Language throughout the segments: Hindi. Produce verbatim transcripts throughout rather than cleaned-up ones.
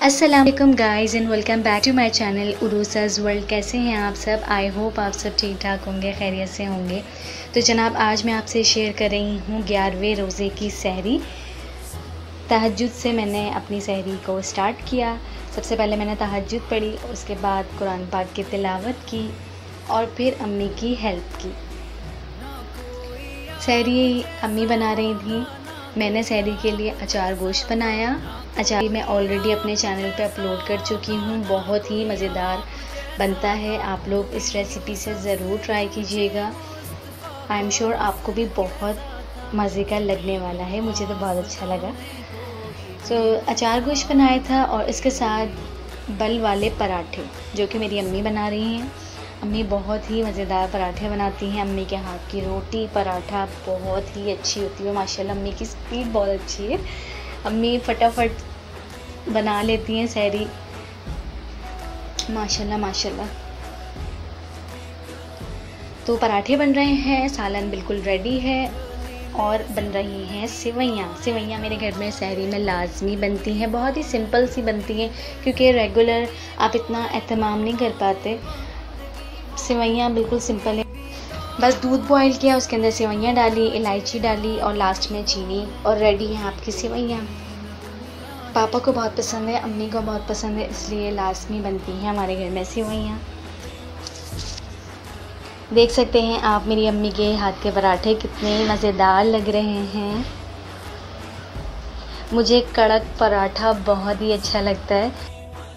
अस्सलाम वालेकुम guys and welcome back to my channel Urusa's world. कैसे हैं आप सब? आई होप आप सब ठीक ठाक होंगे, खैरियत से होंगे। तो जनाब, आज मैं आपसे शेयर कर रही हूँ ग्यारहवें रोज़े की सहरी। तहज्जुद से मैंने अपनी सहरी को स्टार्ट किया। सबसे पहले मैंने तहज्जुद पढ़ी, उसके बाद कुरान पाक की तिलावत की और फिर अम्मी की हेल्प की। सहरी अम्मी बना रही थी, मैंने सहरी के लिए अचार गोश्त बनाया। अचार मैं ऑलरेडी अपने चैनल पे अपलोड कर चुकी हूँ, बहुत ही मज़ेदार बनता है। आप लोग इस रेसिपी से ज़रूर ट्राई कीजिएगा। आई एम श्योर आपको भी बहुत मज़े का लगने वाला है, मुझे तो बहुत अच्छा लगा। सो so, अचार गोश्त बनाया था और इसके साथ बल वाले पराठे जो कि मेरी अम्मी बना रही हैं। अम्मी बहुत ही मज़ेदार पराठे बनाती हैं। अम्मी के हाथ की रोटी पराठा बहुत ही अच्छी होती है माशाल्लाह। अम्मी की स्पीड बहुत अच्छी है, अम्मी फटाफट बना लेती हैं सहरी माशाल्लाह माशाल्लाह। तो पराठे बन रहे हैं, सालन बिल्कुल रेडी है और बन रही हैं सेवइयाँ। सेवइयाँ मेरे घर में सहरी में लाजमी बनती हैं, बहुत ही सिंपल सी बनती हैं क्योंकि रेगुलर आप इतना एहतमाम नहीं कर पाते। सेवइयाँ बिल्कुल सिंपल है, बस दूध बॉईल किया, उसके अंदर सेवइयाँ डाली, इलायची डाली और लास्ट में चीनी और रेडी हैं आपकी सेवइयाँ। पापा को बहुत पसंद है, अम्मी को बहुत पसंद है, इसलिए लाजमी बनती हैं हमारे घर में सेवइयाँ। देख सकते हैं आप मेरी अम्मी के हाथ के पराठे कितने मज़ेदार लग रहे हैं। मुझे कड़क पराठा बहुत ही अच्छा लगता है।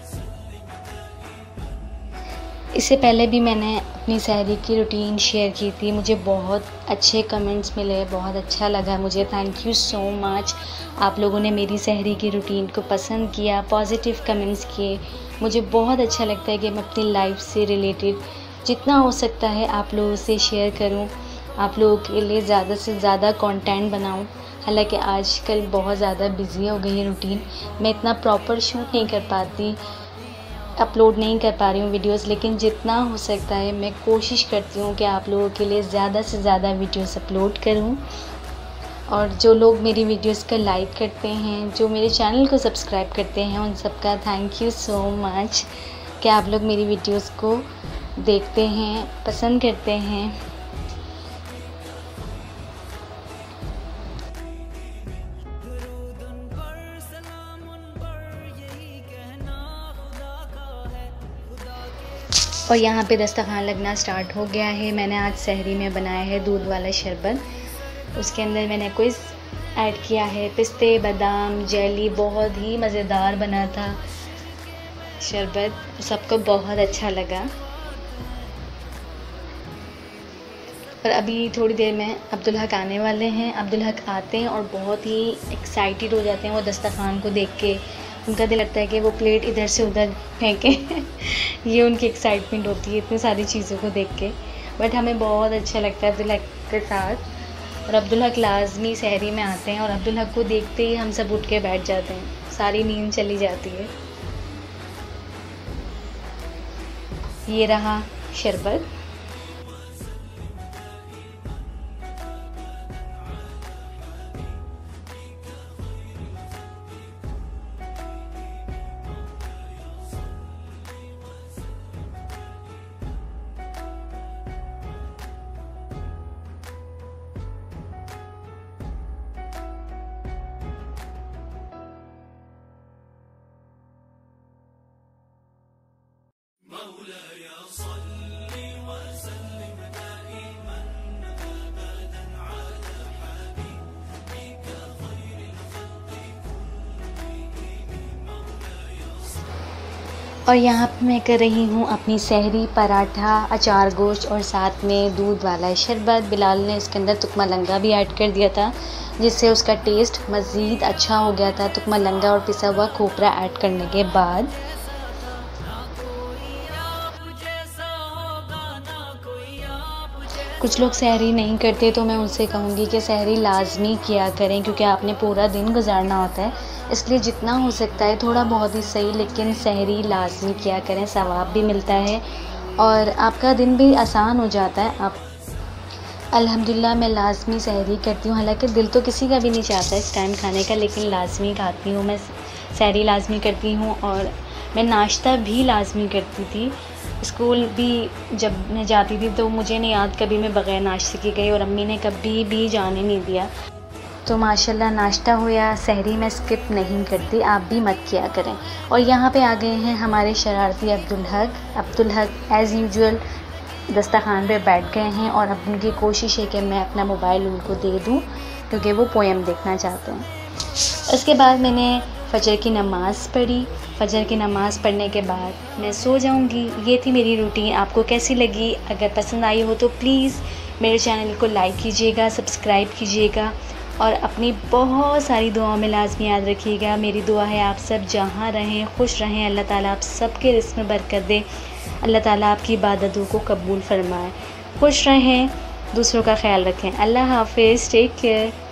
इससे पहले भी मैंने अपनी सहरी की रूटीन शेयर की थी, मुझे बहुत अच्छे कमेंट्स मिले, बहुत अच्छा लगा मुझे। Thank you so much. आप लोगों ने मेरी सहरी की रूटीन को पसंद किया, पॉजिटिव कमेंट्स किए। मुझे बहुत अच्छा लगता है कि मैं अपनी लाइफ से रिलेटेड जितना हो सकता है आप लोगों से शेयर करूं, आप लोगों के लिए ज़्यादा से ज़्यादा कंटेंट बनाऊं। हालांकि आजकल बहुत ज़्यादा बिजी हो गई है रूटीन, मैं इतना प्रॉपर शूट नहीं कर पाती, अपलोड नहीं कर पा रही हूँ वीडियोस, लेकिन जितना हो सकता है मैं कोशिश करती हूँ कि आप लोगों के लिए ज़्यादा से ज़्यादा वीडियोस अपलोड करूँ। और जो लोग मेरी वीडियोस को लाइक करते हैं, जो मेरे चैनल को सब्सक्राइब करते हैं, उन सबका थैंक यू सो मच कि आप लोग मेरी वीडियोस को देखते हैं, पसंद करते हैं। और यहाँ पे दस्तरखान लगना स्टार्ट हो गया है। मैंने आज सहरी में बनाया है दूध वाला शरबत, उसके अंदर मैंने कुछ ऐड किया है, पिस्ते, बादाम, जेली। बहुत ही मज़ेदार बना था शरबत, सबको बहुत अच्छा लगा। और अभी थोड़ी देर में अब्दुल हक आने वाले हैं। अब्दुल हक आते हैं और बहुत ही एक्साइटेड हो जाते हैं वो दस्तरखान को देख के। उनका दिल लगता है कि वो प्लेट इधर से उधर फेंकें ये उनकी एक्साइटमेंट होती है इतनी सारी चीज़ों को देख के। बट हमें बहुत अच्छा लगता है अब्दुल हक के साथ। और अब्दुल हक लाजमी सहरी में आते हैं और अब्दुल हक को देखते ही हम सब उठ के बैठ जाते हैं, सारी नींद चली जाती है। ये रहा शरबत। और यहाँ पे मैं कर रही हूँ अपनी सहरी पराठा, अचार गोश्त और साथ में दूध वाला शरबत। बिलाल ने इसके अंदर तुकमा लंगा भी ऐड कर दिया था, जिससे उसका टेस्ट मज़ीद अच्छा हो गया था। तुकमा लंगा और पिसा हुआ खोपरा ऐड करने के बाद कुछ लोग सहरी नहीं करते, तो मैं उनसे कहूँगी कि सहरी लाजमी किया करें क्योंकि आपने पूरा दिन गुजारना होता है, इसलिए जितना हो सकता है थोड़ा बहुत ही सही, लेकिन सहरी लाजमी किया करें, सवाब भी मिलता है और आपका दिन भी आसान हो जाता है। आप अल्हम्दुलिल्लाह मैं लाजमी सहरी करती हूँ, हालांकि दिल तो किसी का भी नहीं चाहता इस टाइम खाने का, लेकिन लाजमी खाती हूँ मैं सहरी लाज़मी करती हूँ और मैं नाश्ता भी लाज़मी करती थी। स्कूल भी जब मैं जाती थी तो मुझे नहीं याद कभी मैं बग़ैर नाश्ते के गई और अम्मी ने कभी भी जाने नहीं दिया। तो माशाल्लाह नाश्ता हो या सहरी मैं स्किप नहीं करती, आप भी मत किया करें। और यहाँ पे आ गए हैं हमारे शरारती अब्दुल हक। अब्दुल हक एज़ यूजुअल दस्तरखान पे बैठ गए हैं और अब उनकी कोशिश है कि मैं अपना मोबाइल उनको दे दूँ क्योंकि वो पोएम देखना चाहते हैं। उसके बाद मैंने फ़जर की नमाज़ पढ़ी। फ़जर की नमाज़ पढ़ने के बाद मैं सो जाऊंगी। ये थी मेरी रूटीन। आपको कैसी लगी? अगर पसंद आई हो तो प्लीज़ मेरे चैनल को लाइक कीजिएगा, सब्सक्राइब कीजिएगा और अपनी बहुत सारी दुआओं में लाज़मी याद रखिएगा। मेरी दुआ है आप सब जहाँ रहें खुश रहें, अल्लाह ताला आप सबके रिज़्क़ में बरकत दे, अल्लाह ताला आपकी इबादतों को कबूल फ़रमाए। खुश रहें, दूसरों का ख्याल रखें। अल्लाह हाफ़िज़, टेक केयर।